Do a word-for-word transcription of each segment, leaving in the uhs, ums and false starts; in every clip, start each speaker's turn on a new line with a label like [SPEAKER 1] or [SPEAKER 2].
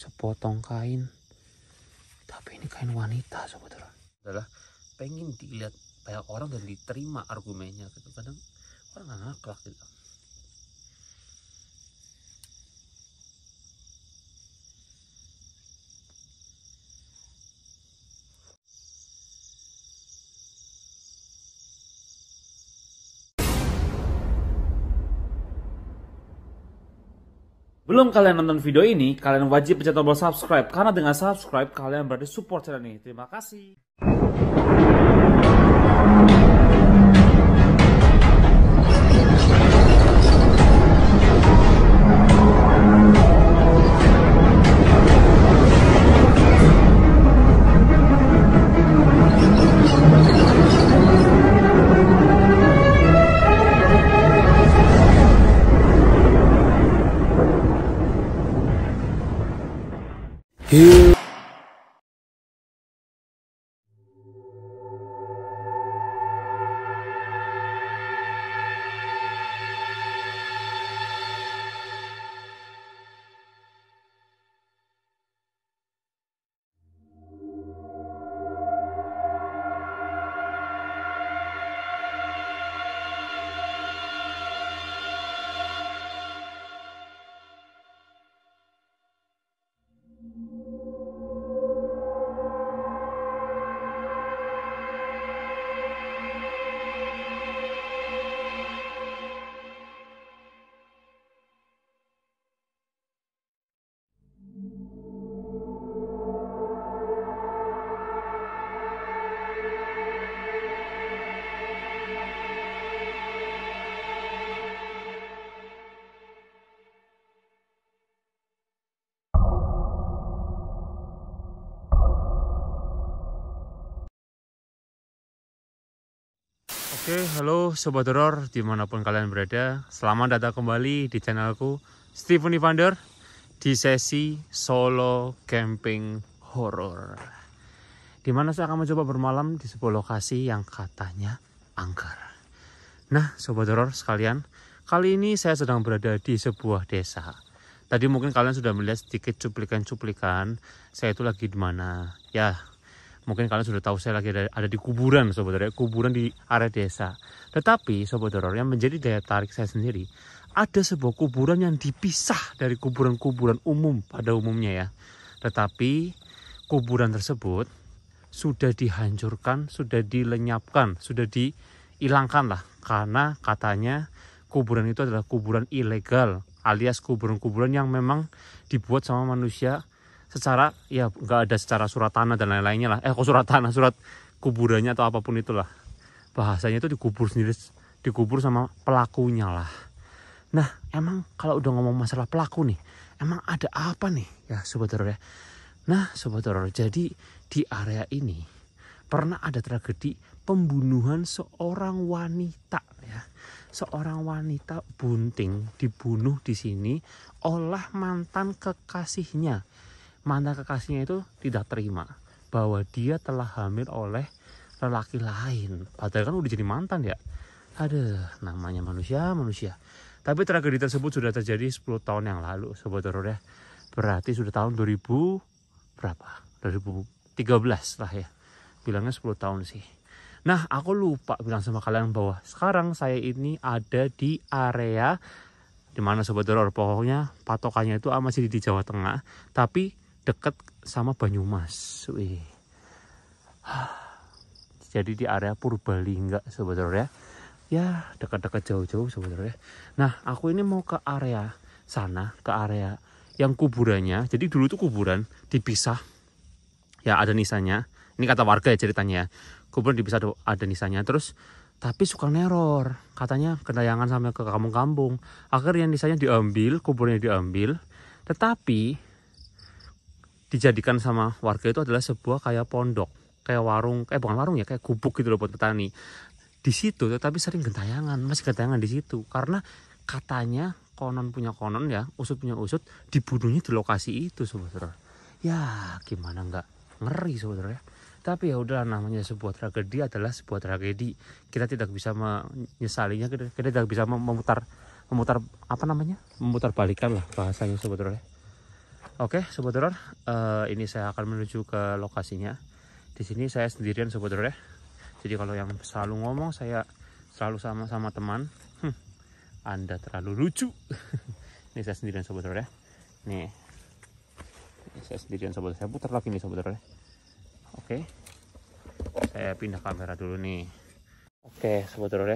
[SPEAKER 1] sepotong kain. Tapi ini kain wanita saudara. Adalah pengen dilihat banyak orang dan diterima argumennya gitu. Kadang orang nggak ngaklak gitu. Belum kalian nonton video ini, kalian wajib pencet tombol subscribe. Karena dengan subscribe, kalian berarti support channel ini. Terima kasih. Here. Oke, halo Sobat Horor dimanapun kalian berada. Selamat datang kembali di channelku Stephen Evander di sesi solo camping horor, dimana saya akan mencoba bermalam di sebuah lokasi yang katanya angker. Nah Sobat Horor sekalian, kali ini saya sedang berada di sebuah desa. Tadi mungkin kalian sudah melihat sedikit cuplikan-cuplikan saya itu lagi di mana. Ya, mungkin kalian sudah tahu saya lagi ada, ada di kuburan Sobat Horor, kuburan di area desa. Tetapi Sobat Horor, yang menjadi daya tarik saya sendiri, ada sebuah kuburan yang dipisah dari kuburan-kuburan umum pada umumnya ya. Tetapi kuburan tersebut sudah dihancurkan, sudah dilenyapkan, sudah dihilangkan lah. Karena katanya kuburan itu adalah kuburan ilegal, alias kuburan-kuburan yang memang dibuat sama manusia secara ya nggak ada secara surat tanah dan lain-lainnya lah. Eh kok surat tanah, surat kuburannya atau apapun itulah. Bahasanya itu dikubur sendiri, dikubur sama pelakunya lah. Nah emang kalau udah ngomong masalah pelaku nih, emang ada apa nih ya Sobat Horor ya. Nah Sobat Horor, jadi di area ini pernah ada tragedi pembunuhan seorang wanita ya. Seorang wanita bunting dibunuh di sini oleh mantan kekasihnya. Mantan kekasihnya itu tidak terima bahwa dia telah hamil oleh lelaki lain. Padahal kan udah jadi mantan ya. Aduh, namanya manusia, manusia. Tapi tragedi tersebut sudah terjadi sepuluh tahun yang lalu Sobat Horor ya. Berarti sudah tahun dua ribu berapa? dua ribu tiga belas lah ya. Bilangnya sepuluh tahun sih. Nah, aku lupa bilang sama kalian bahwa sekarang saya ini ada di area dimana Sobat Horor, pokoknya patokannya itu masih di Jawa Tengah, tapi dekat sama Banyumas. Wih. Jadi di area Purbalingga Sobat Horor ya. Ya dekat-dekat jauh-jauh Sobat Horor ya. Nah aku ini mau ke area sana, ke area yang kuburannya. Jadi dulu itu kuburan dipisah. Ya ada nisannya. Ini kata warga ya ceritanya. Kuburan dipisah ada nisannya. Terus tapi suka neror. Katanya kedayangan sampai ke kampung-kampung. Akhirnya nisannya diambil, kuburannya diambil. Tetapi dijadikan sama warga itu adalah sebuah kayak pondok, kayak warung, kayak bukan warung ya, kayak gubuk gitu loh buat petani. Di situ tetapi sering gentayangan, masih gentayangan di situ karena katanya konon punya konon ya, usut punya usut, dibunuhnya di lokasi itu Sobat Horor. Ya gimana nggak ngeri Sobat Horor ya. Tapi ya udah, namanya sebuah tragedi adalah sebuah tragedi. Kita tidak bisa menyesalinya, kita, kita tidak bisa memutar memutar apa namanya? memutar balikan lah bahasanya Sobat Horor ya. Oke, Sobat Horor, uh, ini saya akan menuju ke lokasinya. Di sini saya sendirian, Sobat Horor ya. Jadi kalau yang selalu ngomong saya selalu sama sama teman, hm, Anda terlalu lucu. Ini saya sendirian, Sobat Horor ya. Nih, ini saya sendirian, Sobat. Saya putar lagi nih, Sobat Horor ya. Oke, saya pindah kamera dulu nih. Oke, Sobat Horor ya.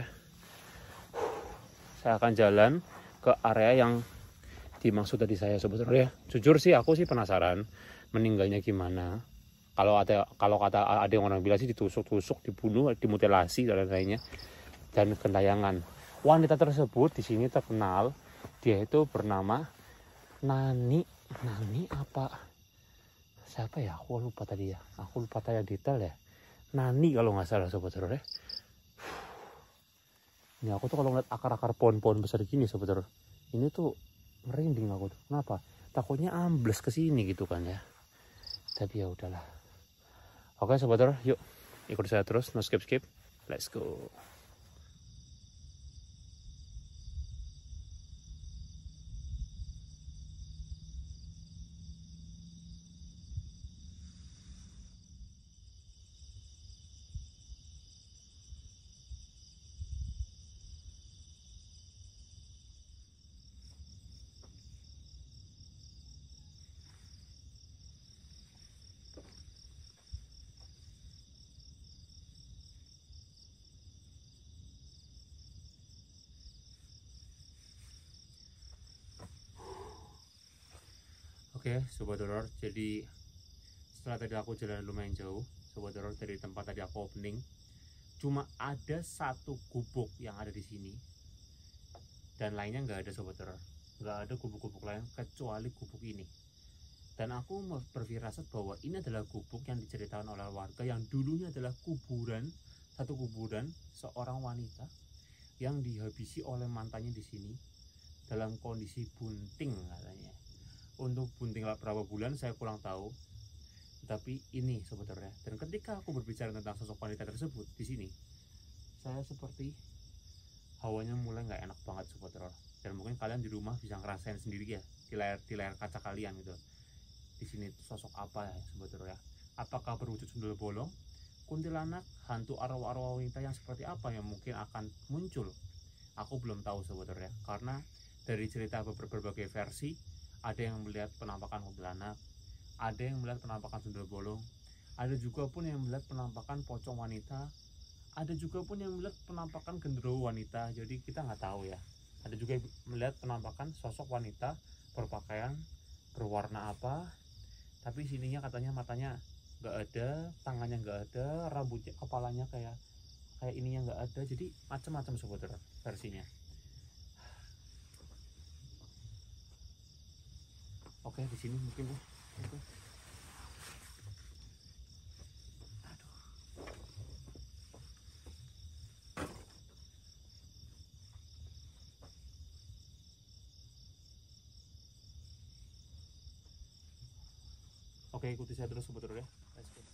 [SPEAKER 1] Saya akan jalan ke area yang dimaksud tadi saya, Sobat Horor ya. Jujur sih aku sih penasaran meninggalnya gimana. Kalau ada kalau kata ada yang orang bilang sih ditusuk-tusuk, dibunuh, dimutilasi dan lain-lainnya. Dan kentayangan. Wanita tersebut di sini terkenal dia itu bernama Nani. Nani apa? Siapa ya? Aku lupa tadi ya. Aku lupa tanya detail ya. Nani kalau nggak salah, Sobat Horor ya. Ini aku tuh kalau ngeliat akar-akar pohon-pohon besar gini, Sobat Horor, ini tuh merinding aku tuh. Kenapa? Takutnya ambles ke sini gitu kan ya. Tapi ya udahlah. Oke, Sobat Horor, yuk ikut saya terus, no skip skip. Let's go. Oke, Sobat Horor, jadi setelah tadi aku jalan lumayan jauh, Sobat Horor, dari tempat tadi aku opening, cuma ada satu gubuk yang ada di sini, dan lainnya nggak ada, Sobat Horor. Nggak ada gubuk-gubuk lain kecuali gubuk ini. Dan aku berfirasat bahwa ini adalah gubuk yang diceritakan oleh warga yang dulunya adalah kuburan, satu kuburan seorang wanita yang dihabisi oleh mantannya di sini dalam kondisi bunting katanya. Untuk bunting berapa bulan saya kurang tahu, tapi ini Sobat Horor ya. Dan ketika aku berbicara tentang sosok wanita tersebut di sini, saya seperti hawanya mulai nggak enak banget, Sobat Horor. Dan mungkin kalian di rumah bisa ngerasain sendiri ya di layar di layar kaca kalian gitu. Di sini sosok apa ya, Sobat Horor ya? Apakah berwujud sundel bolong, kuntilanak, hantu arwah-arwah wanita yang seperti apa yang mungkin akan muncul? Aku belum tahu, Sobat Horor ya. Karena dari cerita berbagai versi, ada yang melihat penampakan kuntilanak, ada yang melihat penampakan sundel bolong, ada juga pun yang melihat penampakan pocong wanita, ada juga pun yang melihat penampakan genderuwo wanita. Jadi kita nggak tahu ya. Ada juga yang melihat penampakan sosok wanita berpakaian berwarna apa, tapi sininya katanya matanya nggak ada, tangannya nggak ada, rambutnya, kepalanya kayak kayak ininya nggak ada. Jadi macam-macam, Sobat Horor, versinya. Oke, di sini mungkin ya. Oke. Aduh. Oke, ikuti saya terus, Sobat Horor ya. Let's go.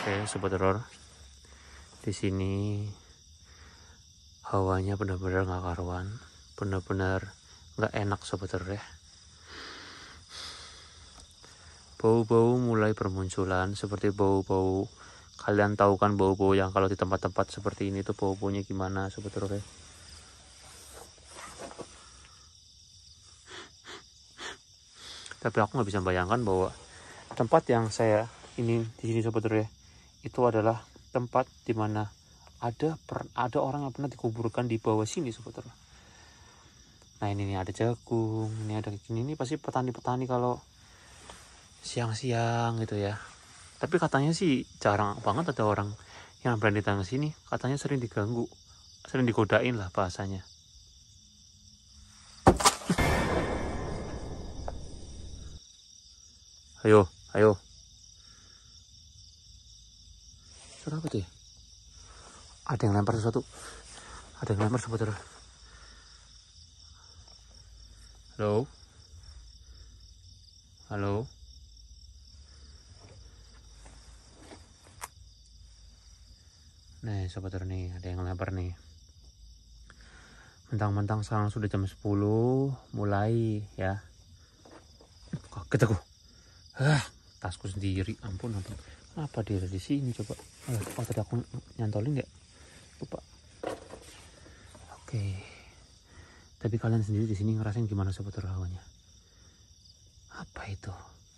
[SPEAKER 1] Oke, sobat horor. Di sini hawanya benar-benar nggak karuan, benar-benar nggak enak sobat horor ya. Bau-bau mulai bermunculan seperti bau-bau, kalian tahu kan bau-bau yang kalau di tempat-tempat seperti ini tuh bau-baunya gimana sobat horor ya. Tapi aku nggak bisa bayangkan bahwa tempat yang saya ini di sini sobat horor ya, itu adalah tempat dimana ada per, ada orang yang pernah dikuburkan di bawah sini sobat horor. Nah ini nih ada jagung, ini ada kayak gini, ini pasti petani-petani kalau siang-siang gitu ya. Tapi katanya sih jarang banget ada orang yang berani datang ke sini. Katanya sering diganggu, sering digodain lah bahasanya. Ayo, ayo. Suara apa tuh ya? Ada yang lempar sesuatu. Ada yang lempar sobat horor. Halo? Halo? Nih sobat horor nih, ada yang lempar nih. Mentang-mentang sekarang sudah jam sepuluh, mulai ya. Kaget aku. Ah, tasku sendiri, ampun ampun. Kenapa dia ada di sini coba? Oh, oh tadi aku nyantolin nggak? Lupa. Oke. Tapi kalian sendiri di sini ngerasain gimana sobat horor hawanya? Apa itu?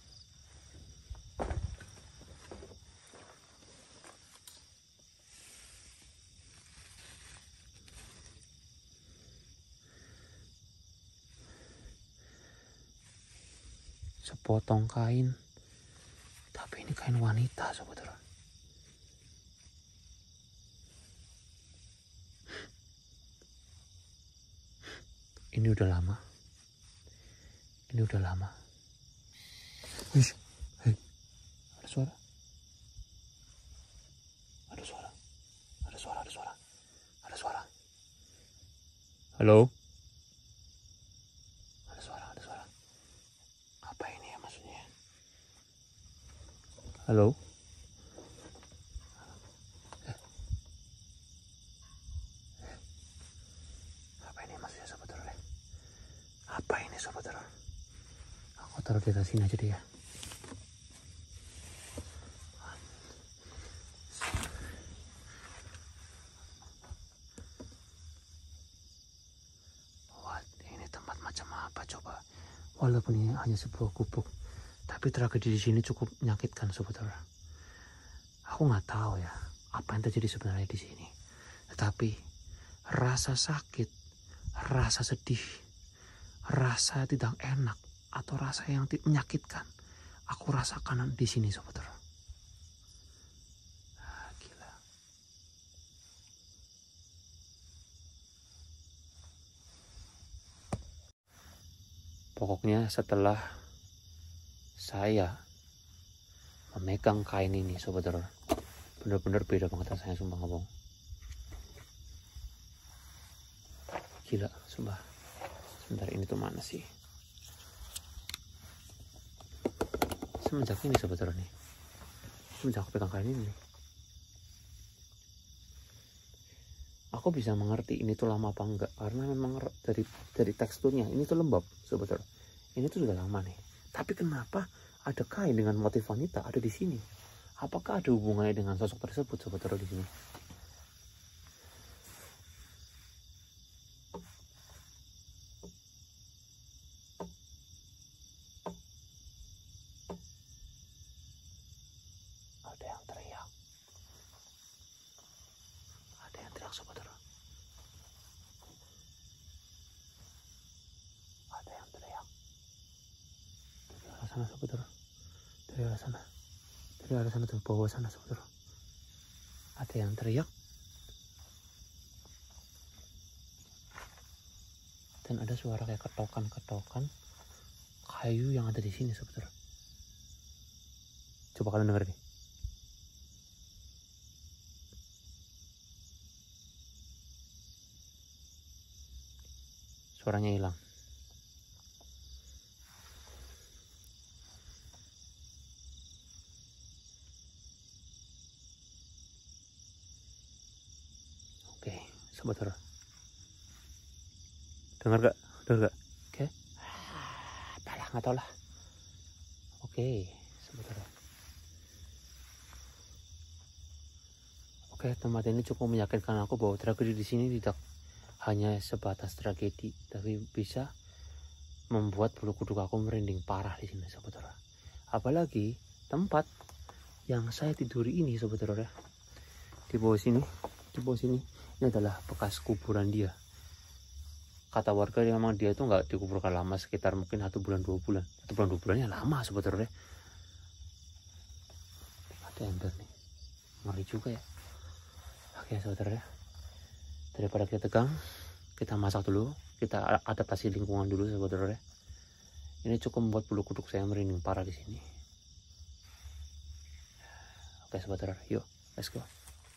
[SPEAKER 1] Sepotong kain. Tapi ini kain wanita sobat horor. Ini udah lama. Ini udah lama. Wih, hei, ada suara. Ada suara. Ada suara, ada suara. Ada suara. Halo? Ada suara, ada suara. Apa ini ya maksudnya? Halo? Eh. Eh. Apa ini maksudnya sobat horor? Apa ini sobat horor? Aku taruh di atas sini aja deh ya. Wah, ini tempat macam apa coba? Walaupun ini hanya sebuah gubuk, tapi tragedi di sini cukup menyakitkan sobat horor. Aku nggak tahu ya apa yang terjadi sebenarnya di sini. Tetapi rasa sakit, rasa sedih, rasa tidak enak atau rasa yang menyakitkan, aku rasakan di sini sobat horor. Ah, gila. Pokoknya setelah saya memegang kain ini sobat horor, bener-bener beda banget rasanya sumpah ngomong. Gila sumpah. Sebentar ini tuh mana sih? Semenjak ini sobat horor nih, semenjak aku pegang kain ini, aku bisa mengerti ini tuh lama apa enggak, karena memang dari dari teksturnya ini tuh lembab sobat horor. Ini tuh sudah lama nih. Tapi kenapa ada kain dengan motif wanita ada di sini? Apakah ada hubungannya dengan sosok tersebut sobat horor di sini? Ada yang teriak. Ada yang teriak sobat horor. Ada yang teriak. Dari arah sana sobat horor. Dari arah sana. Dari arah sana tuh bawah sana sobat horor. Ada yang teriak. Dan ada suara kayak ketokan-ketokan kayu yang ada di sini sobat horor. Coba kalian denger nih. Suaranya hilang. sobat horor. Dengar gak? Dengar gak? Oke. Apalah, nggak tahu lah. Oke, sobat horor. Oke, tempat ini cukup meyakinkan aku bahwa tragedi di sini tidak hanya sebatas tragedi, tapi bisa membuat bulu kuduk aku merinding parah di sini, sobat horor. Apalagi tempat yang saya tiduri ini, sobat horor ya. Di bawah sini, di bawah sini, ini adalah bekas kuburan dia. Kata warga yang memang dia itu nggak dikuburkan lama, sekitar mungkin satu bulan dua bulan, satu bulan dua bulannya lama, sobat horor ya. Ada ember nih, ngeri juga ya. Oke, sobat horor ya. Daripada kita tegang, kita masak dulu, kita adaptasi lingkungan dulu, sobat horor ya. Ini cukup membuat bulu kuduk saya merinding parah di sini. Oke, sobat horor, yuk, let's go.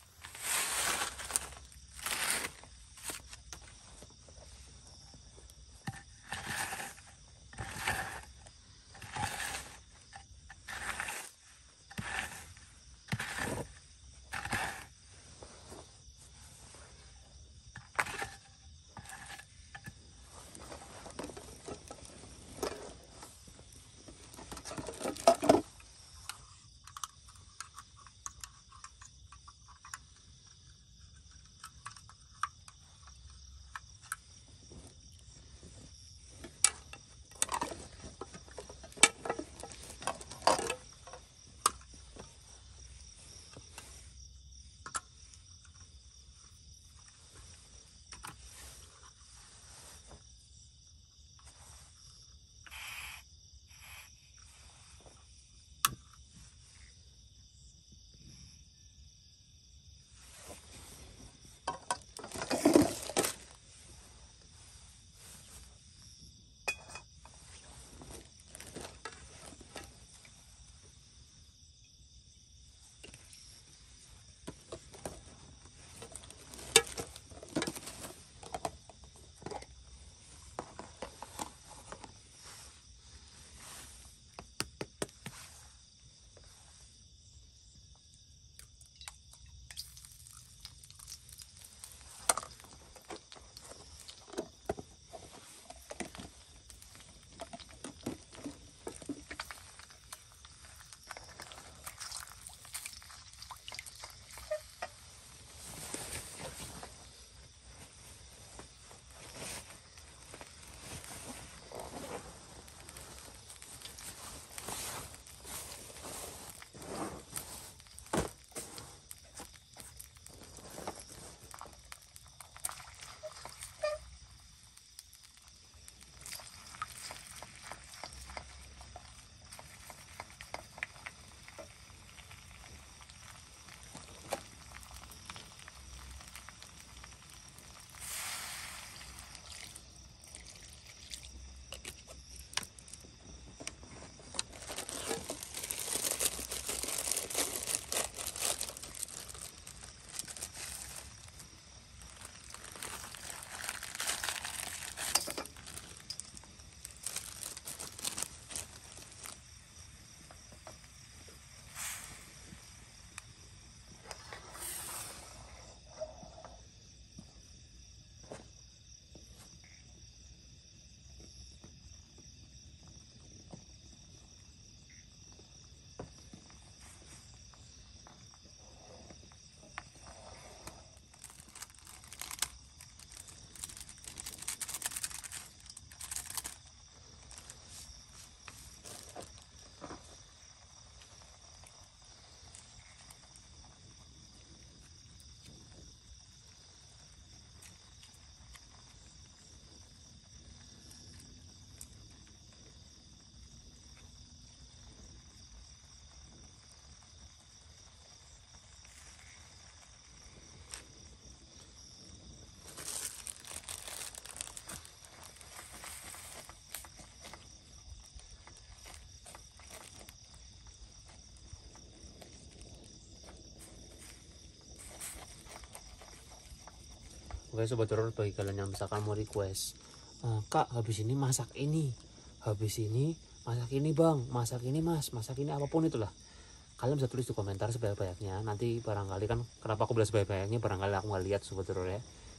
[SPEAKER 1] Oke sobat horor, bagi kalian yang misalkan mau request, e, Kak habis ini masak ini, habis ini masak ini bang, masak ini mas, masak ini apapun itulah, kalian bisa tulis di komentar sebanyak-banyaknya. Nanti barangkali kan, kenapa aku bilang sebanyak-banyaknya, barangkali aku nggak lihat sobat horor ya.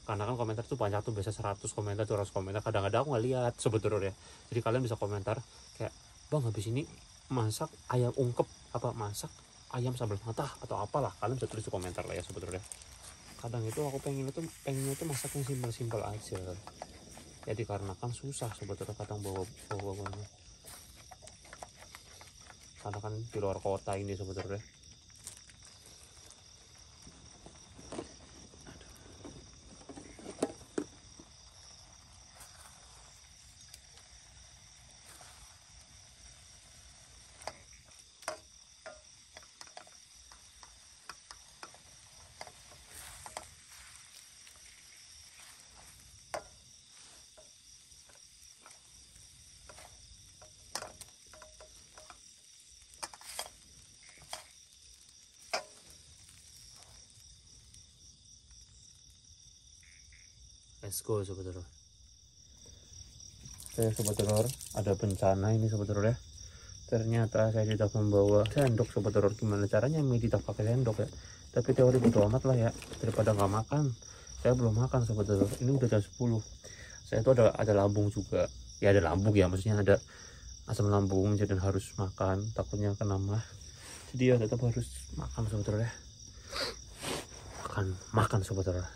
[SPEAKER 1] karena kan komentar tuh banyak tuh, biasa seratus komentar, dua ratus komentar, kadang-kadang aku nggak lihat sebetulnya. Jadi kalian bisa komentar kayak, bang habis ini masak ayam ungkep, apa masak ayam sambal matah atau apalah, kalian bisa tulis di komentar lah ya sebetulnya. Kadang itu aku pengen itu pengennya itu masaknya simpel-simpel aja ya, dikarenakan susah sebetulnya kadang bawa bawa bawanya, karena kan di luar kota ini sebetulnya. Let's go sobat telur. Oke sobat telur, ada bencana ini sobat telur ya. Ternyata saya tidak membawa sendok sobat telur. Gimana caranya mie tidak pakai sendok ya? Tapi teori bodo amat lah ya, daripada nggak makan. Saya belum makan sobat telur. Ini udah jam sepuluh. Saya itu ada ada lambung juga. Ya ada lambung ya, maksudnya ada asam lambung, jadi harus makan. Takutnya kena mah. Jadi ya tetap harus makan sobat telur ya. Makan, makan sobat telur.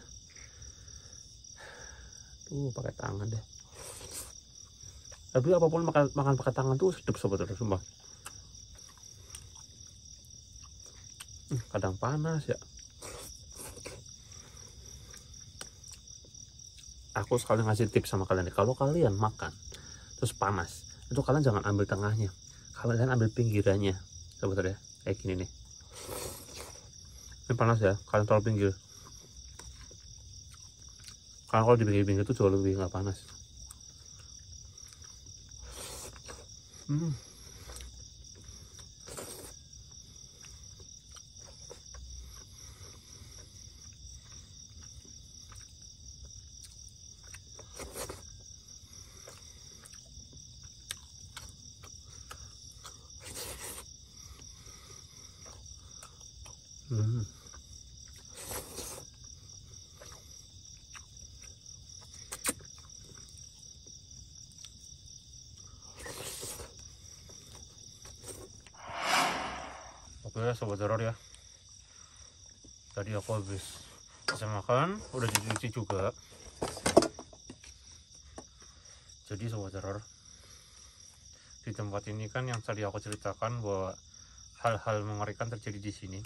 [SPEAKER 1] Tuh pakai tangan deh. Tapi apapun makan makan pakai tangan tuh sedap sobat telur, sumpah. Hmm, kadang panas ya. Aku sekali ngasih tips sama kalian nih, kalau kalian makan terus panas, itu kalian jangan ambil tengahnya, kalian ambil pinggirannya sobat telur ya. Kayak gini nih. Ini panas ya, kalian taruh pinggir. Karena kalau di pinggir-pinggir itu jauh lebih nggak panas. Hmm. Hmm. Oke sobat telur ya, tadi aku habis bisa makan, udah dicuci juga. Jadi sobat telur, di tempat ini kan yang tadi aku ceritakan bahwa hal-hal mengerikan terjadi di sini.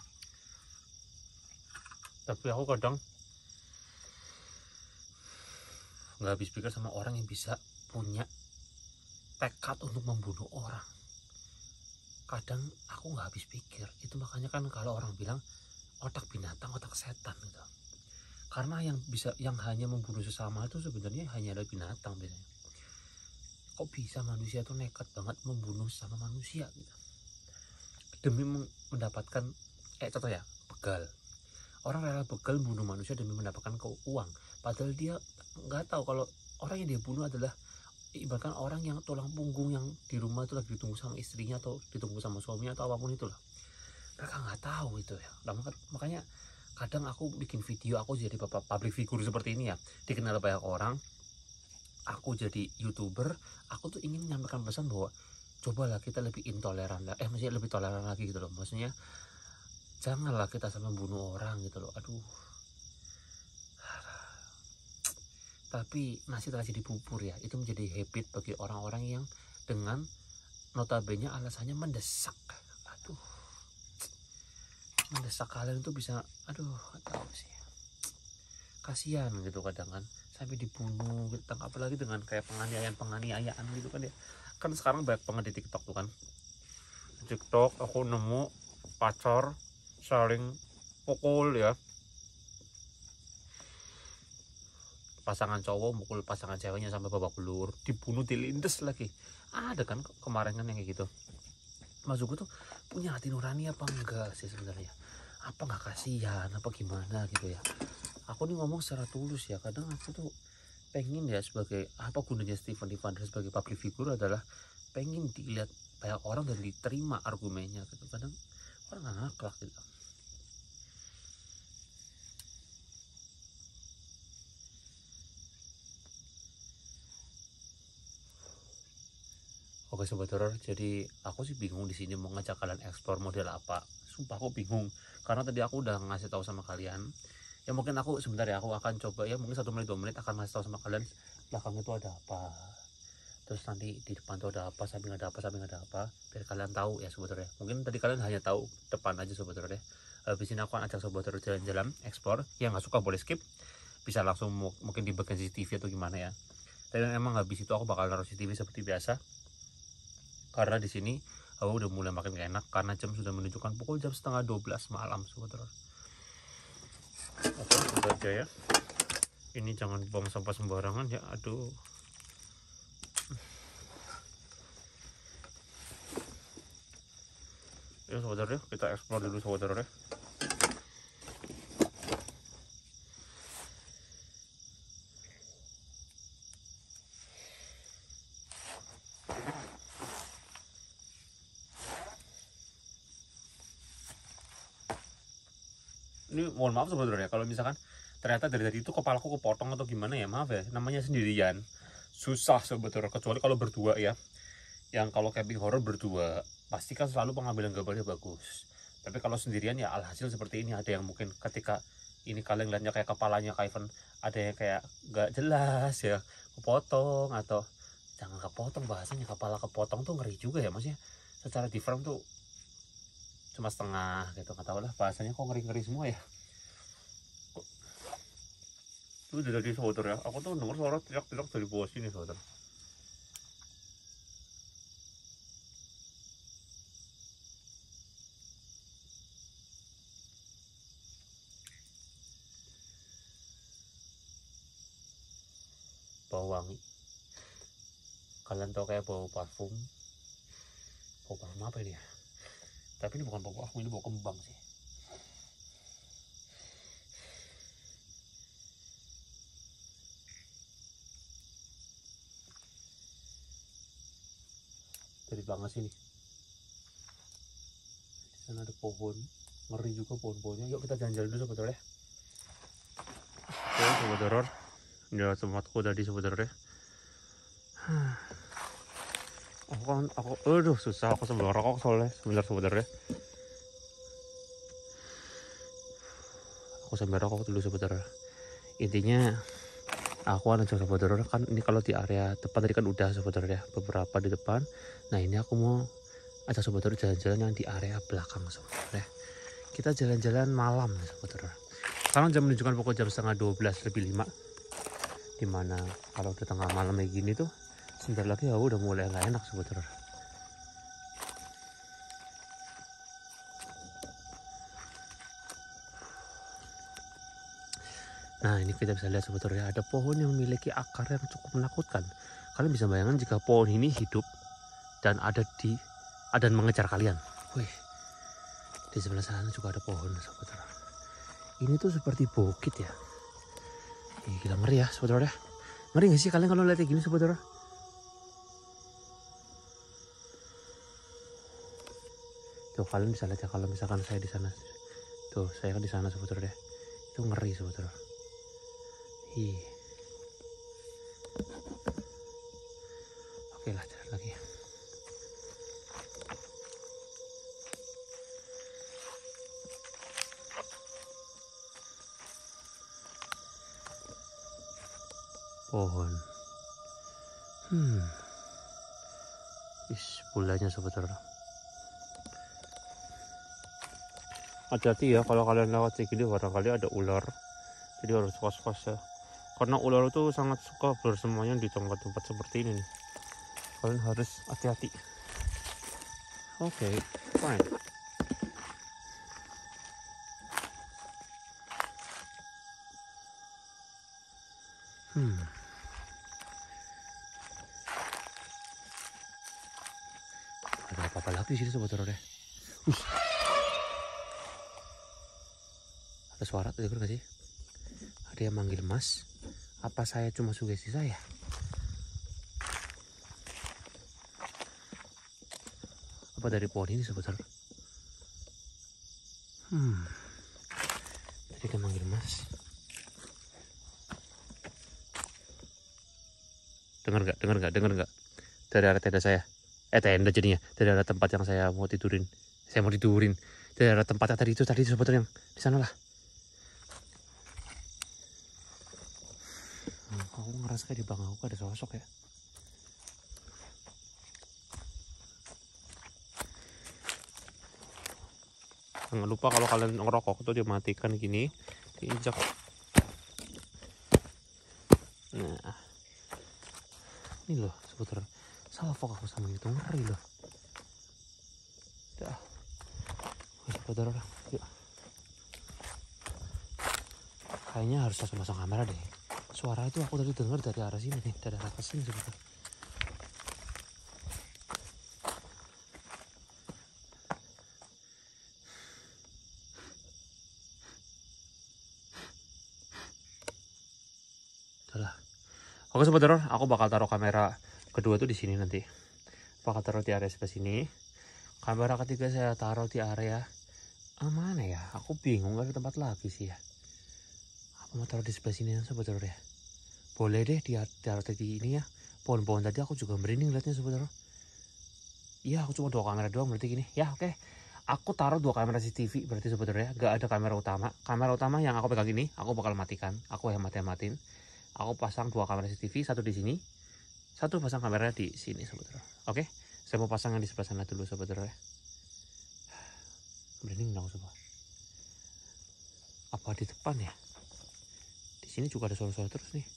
[SPEAKER 1] Tapi aku kadang nggak habis pikir sama orang yang bisa punya tekad untuk membunuh orang. Kadang aku nggak habis pikir itu, makanya kan kalau orang bilang otak binatang, otak setan gitu. Karena yang bisa, yang hanya membunuh sesama itu sebenarnya hanya ada binatang biasanya. Kok bisa manusia tuh nekat banget membunuh sama manusia gitu, demi mendapatkan kayak contoh ya, begal. Orang rela begal bunuh manusia demi mendapatkan uang, padahal dia nggak tahu kalau orang yang dia bunuh adalah ibaratkan orang yang tulang punggung yang di rumah itu lagi ditunggu sama istrinya atau ditunggu sama suaminya atau apapun itulah. Mereka nggak tahu itu ya. Nah, makanya kadang aku bikin video, aku jadi bapak public figure seperti ini ya, dikenal banyak orang. Aku jadi YouTuber, aku tuh ingin menyampaikan pesan bahwa cobalah kita lebih intoleran lah, eh maksudnya lebih toleran lagi gitu loh. Maksudnya janganlah kita sampai membunuh orang gitu loh. Aduh. Tapi nasi terasi di bubur ya, itu menjadi habit bagi orang-orang yang dengan notabene alasannya mendesak. Aduh, mendesak kalian itu bisa, aduh nggak tahu sih, kasihan gitu kadang kan, sampai dibunuh gitu. Apalagi dengan kayak penganiayaan penganiayaan gitu kan ya. Kan sekarang banyak banget di TikTok tuh kan, di TikTok aku nemu pacar saling pukul ya, pasangan cowok mukul pasangan ceweknya sampai babak belur, dibunuh, dilindes lagi. Ada kan kemarin kan yang kayak gitu. Maksudku tuh punya hati nurani apa enggak sih sebenarnya? Apa nggak kasihan apa gimana gitu ya? Aku nih ngomong secara tulus ya, kadang aku tuh pengen ya, sebagai apa gunanya Stephen Evander sebagai public figure adalah pengen dilihat banyak orang dan diterima argumennya gitu. Kadang orang nggak ngaklak gitu. Oke sobat horor, jadi aku sih bingung di sini mau ngajak kalian eksplor model apa. Sumpah aku bingung karena tadi aku udah ngasih tahu sama kalian. Ya mungkin aku sebentar ya, aku akan coba ya mungkin satu menit dua menit akan ngasih tahu sama kalian belakang itu ada apa. Terus nanti di depan tuh ada apa, samping ada apa, samping ada apa, biar kalian tahu ya sobat horor ya. Mungkin tadi kalian hanya tahu depan aja sobat horor ya. Habis ini aku akan ajak sobat horor jalan-jalan, eksplor. Yang nggak suka boleh skip, bisa langsung mungkin di bagian C C T V atau gimana ya. Dan emang habis itu aku bakal naruh C C T V seperti biasa. Karena di sini hawa udah mulai makin gak enak karena jam sudah menunjukkan pukul jam setengah dua belas malam sobat horor. Oke, itu aja ya. Ini jangan buang sampah sembarangan ya. Aduh. Ya sobat horor ya, kita eksplor dulu sobat horor ya. Ini mohon maaf sebenarnya kalau misalkan ternyata dari tadi itu kepalaku kepotong atau gimana ya, maaf ya, namanya sendirian susah sebetulnya, kecuali kalau berdua ya. Yang kalau camping horror berdua pasti kan selalu pengambilan gambarnya bagus, tapi kalau sendirian ya alhasil seperti ini. Ada yang mungkin ketika ini kalian lihatnya kayak kepalanya Kaiven, ada yang kayak nggak jelas ya, kepotong, atau jangan kepotong bahasanya, kepala kepotong tuh ngeri juga ya maksudnya. Secara di frame tuh cuma setengah gitu, nggak tahu lah bahasanya, kok ngeri-ngeri semua ya. Itu udah dari saudara ya, aku tuh denger suara teriak-teriak dari bawah sini saudara. Bau wangi, kalian tau kayak bau parfum. Bau parfum apa ini ya? Tapi ini bukan bau parfum, ini bau kembang sih. Dari belakang sini. Di sana ada pohon, ngeri juga pohon-pohonnya. Yuk kita jalan-jalan dulu sebetulnya. Oke sobat horor, ya tempatku tadi sebetulnya. Aku kan, aku, aduh susah aku sambil rokok soalnya sebentar sebetulnya. Aku sambil rokok dulu sebetulnya. Intinya aku akan ajak sobat horor kan, ini kalau di area depan tadi kan udah sobat horor ya, beberapa di depan. Nah ini aku mau ajak sobat horor jalan-jalan yang di area belakang sobat horor ya. Kita jalan-jalan malam sobat horor. Sekarang jam menunjukkan pukul jam setengah dua belas lebih lima. Dimana kalau udah tengah malam kayak gini tuh sebentar lagi ya udah mulai nggak enak sobat horor. Nah ini kita bisa lihat sobat horor ya, ada pohon yang memiliki akar yang cukup menakutkan. Kalian bisa bayangkan jika pohon ini hidup dan ada di dan mengejar kalian. Wih, di sebelah sana juga ada pohon sobat horor. Ini tuh seperti bukit ya. Ih, gila ngeri ya sobat horor ya. Ngeri gak sih kalian kalau lihat kayak gini sobat horor? Tuh kalian bisa lihat ya, kalau misalkan saya di sana. Tuh saya kan di sana sobat horor ya. Itu ngeri sobat horor. Ih. Oke lah, jalan lagi. Pohon. Hmm. Is bulannya sobat horor. Hati-hati ya kalau kalian lewat segini, barangkali ada ular. Jadi harus was-was ya. Karena ular itu sangat suka bersemayam di tempat-tempat seperti ini nih. Kalian harus hati-hati. Oke, okay, fine. Hmm. Ada apa-apa lagi sih sobat horor ya? Ush. Ada suara tuh, dengar gak sih? Ada yang manggil mas. Apa saya cuma sugesti saya? Apa dari pohon ini sobat horor? Hmm. Tadi dia manggil mas. Dengar nggak? Dengar nggak? Dengar nggak? Dari arah tenda saya. eh tenda jadinya, tidak ada tempat yang saya mau tidurin. Saya mau tidurin, tidak ada tempat yang tadi itu tadi sebetulnya yang di sana lah. Hmm, aku ngerasa kayak di belakang aku ada sosok ya. Jangan lupa kalau kalian ngerokok itu dimatikan gini, diinjak. Nah, ini loh sebetulnya salah fokus sama itu, ngeri loh. Dah, sebetulnya yuk. Kayaknya harus langsung pasang kamera deh. Suara itu aku tadi dengar dari arah sini nih, dari arah sini sebetulnya. Udahlah. Oke sebetulnya aku bakal taruh kamera kedua tuh di sini nanti. Bakal taruh di area sebelah sini. Kamera ketiga saya taruh di area ah, mana ya? Aku bingung, gak ada tempat lagi sih ya. Aku mau taruh di sebelah sini sebetulnya. Boleh deh di taruh di ini ya. Pohon-pohon tadi aku juga merinding liatnya sebetulnya. Iya, aku cuma dua kamera doang berarti gini. Ya oke. Aku taruh dua kamera C C T V berarti sebetulnya gak ada kamera utama. Kamera utama yang aku pegang ini aku bakal matikan. Aku hemat-hematin. Aku pasang dua kamera C C T V, satu di sini, satu pasang kamera di sini sebetulnya. Oke, saya mau pasang yang di sebelah sana dulu sebetulnya. Merinding dong semua. Apa di depan ya? Di sini juga ada suara-suara terus nih.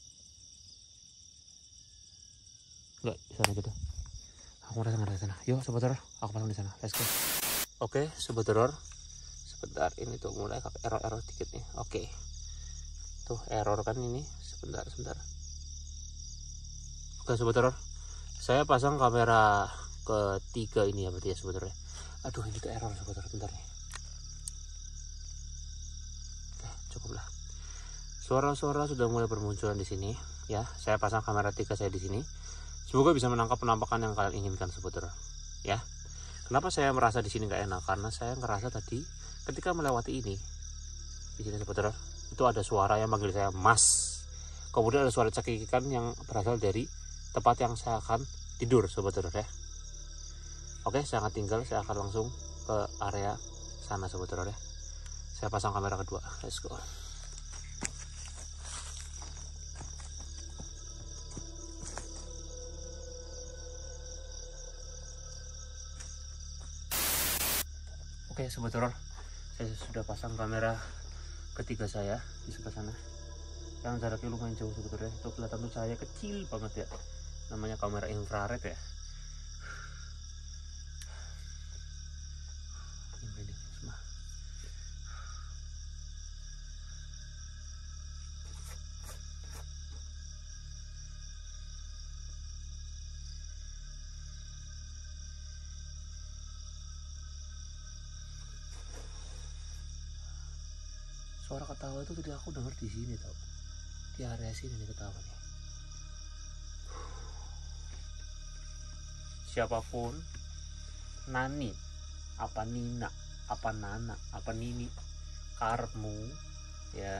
[SPEAKER 1] Enggak, di sana gitu. Aku ngerasa ngerasa sana. Yuk sebetulnya, aku pasang di sana. Let's go. Oke, sebetulnya. Sebentar, ini tuh mulai error-error dikit nih. Oke. Tuh error kan ini. Sebentar, sebentar. Oke sebetulnya, saya pasang kamera ketiga ini ya berarti ya sebetulnya. Aduh ini tuh error sebetulnya, bentar nih. Oke cukup lah. Suara-suara sudah mulai bermunculan di sini ya. Saya pasang kamera tiga saya di sini. Semoga bisa menangkap penampakan yang kalian inginkan sebetulnya. Ya. Kenapa saya merasa di sini nggak enak? Karena saya ngerasa tadi ketika melewati ini di sini sebetulnya itu ada suara yang manggil saya Mas. Kemudian ada suara cekikikan yang berasal dari tempat yang saya akan tidur sebetulnya ya. Oke, saya akan tinggal, saya akan langsung ke area sana sebetulnya ya. Saya pasang kamera kedua. Let's go. Oke, sebetulnya saya sudah pasang kamera ketiga saya di sebelah sana. Yang jaraknya lumayan jauh sebetulnya. Itu kelihatan tuh cahaya kecil banget ya. Namanya kamera infrared ya. Ini semua. Suara ketawa itu tadi aku dengar di sini tau. Di area sini nih ketawa nih. Siapapun, Nani, apa Nina, apa Nana, apa Nini, karepmu ya.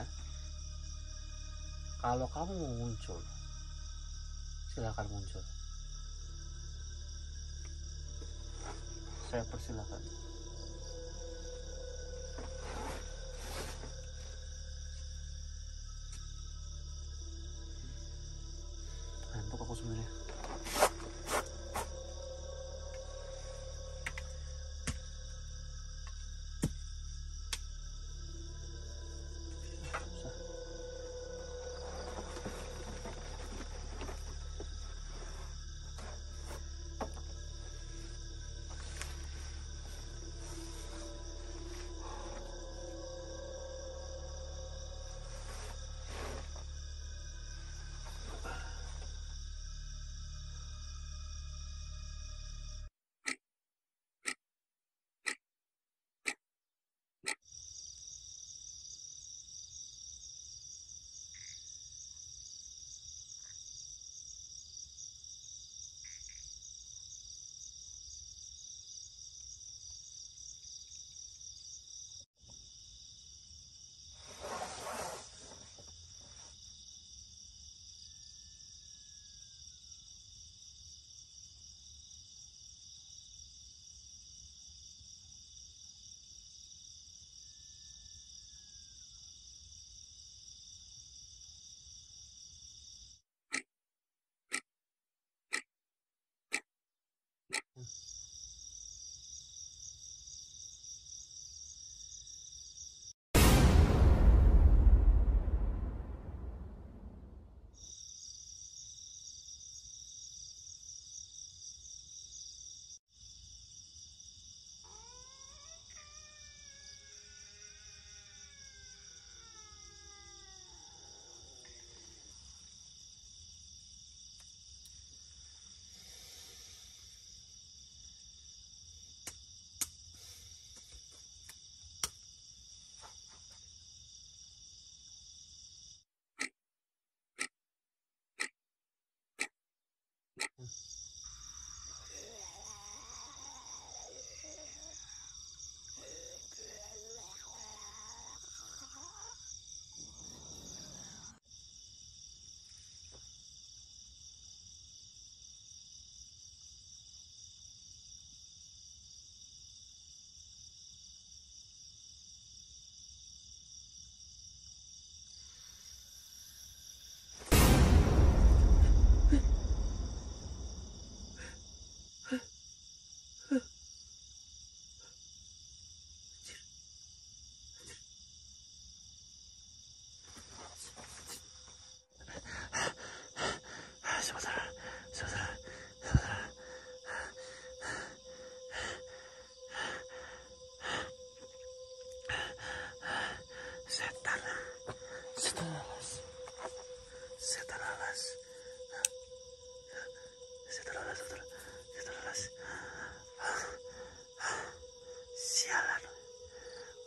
[SPEAKER 1] Kalau kamu mau muncul, silahkan muncul. Saya persilahkan. Ngantuk aku sebenarnya.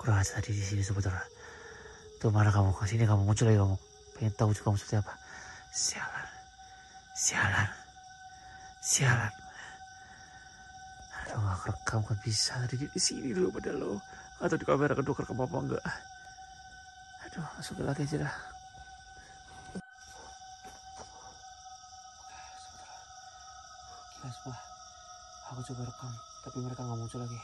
[SPEAKER 2] udah ada tadi di sini sebentar. Tuh mana kamu? Kesini kamu muncul lagi kamu. Pengen tahu juga kamu seperti apa? Sialan, sialan, sialan. Aduh nggak kerekam kan bisa tadi di sini dulu pada lo. Atau di kamera kedua kerekam apa enggak? Aduh masuk lagi aja dah. Gila semua. Aku coba rekam, tapi mereka nggak muncul lagi.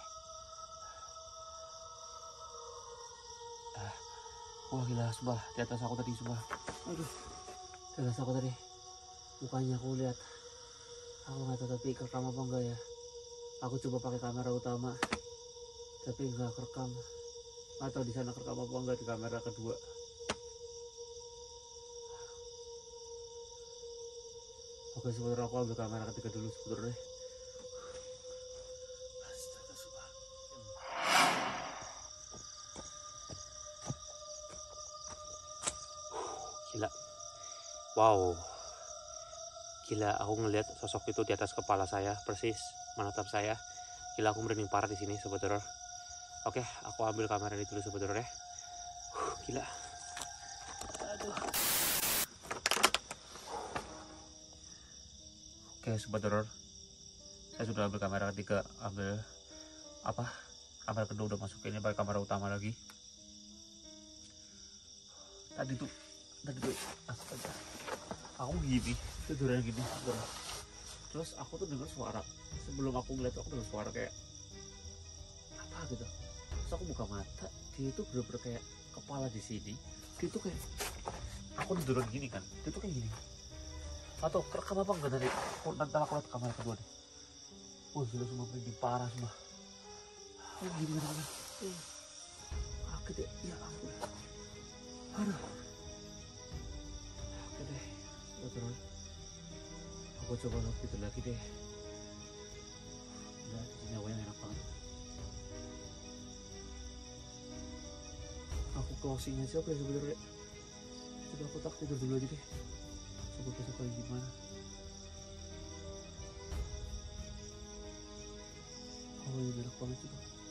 [SPEAKER 2] Ah, wah gila sumpah, di atas aku tadi sumpah. Aduh, di atas aku tadi. Mukanya aku lihat. Aku nggak tahu tapi kerekam apa enggak ya. Aku coba pakai kamera utama, tapi nggak kerekam. Atau di sana kerekam apa enggak di kamera kedua. Oke sebentar aku ambil kamera ketiga dulu sebentar deh. Astaga sumpah. Gila. Wow. Gila, aku ngelihat sosok itu di atas kepala saya, persis menatap saya. Gila, aku merinding parah di sini, Sobat Horor. Oke, aku ambil kamera ini dulu, Sobat Horor ya. Huh, gila. Aduh. Oke, Sobat Horor. Saya sudah ambil kamera ketiga, ambil apa? Kamera kedua udah masukin, ini pakai kamera utama lagi. Tadi tuh, tadi tuh, astaga. Aku gini, tiduran gini, tiduran. Terus aku tuh dengar suara. Sebelum aku ngeliat aku dengar suara kayak apa gitu. Terus aku buka mata, dia itu bener-bener kayak kepala di sini. Dia tuh kayak aku tiduran gini kan, dia tuh kayak gini. Atau kerekam apa enggak dari? Aku nanti aku lihat kamera kedua deh. Wah gila semua merinding parah semua. Oh gini kan? Eh, kaget ya, ya ampun. Aduh. Oke deh. Terus aku coba lock itu lagi deh. Udah di sini awalnya enak banget. Aku closing aja oke sebenarnya. Coba aku tak tidur dulu aja deh. Coba besok lagi gimana. Oh ini enak banget juga.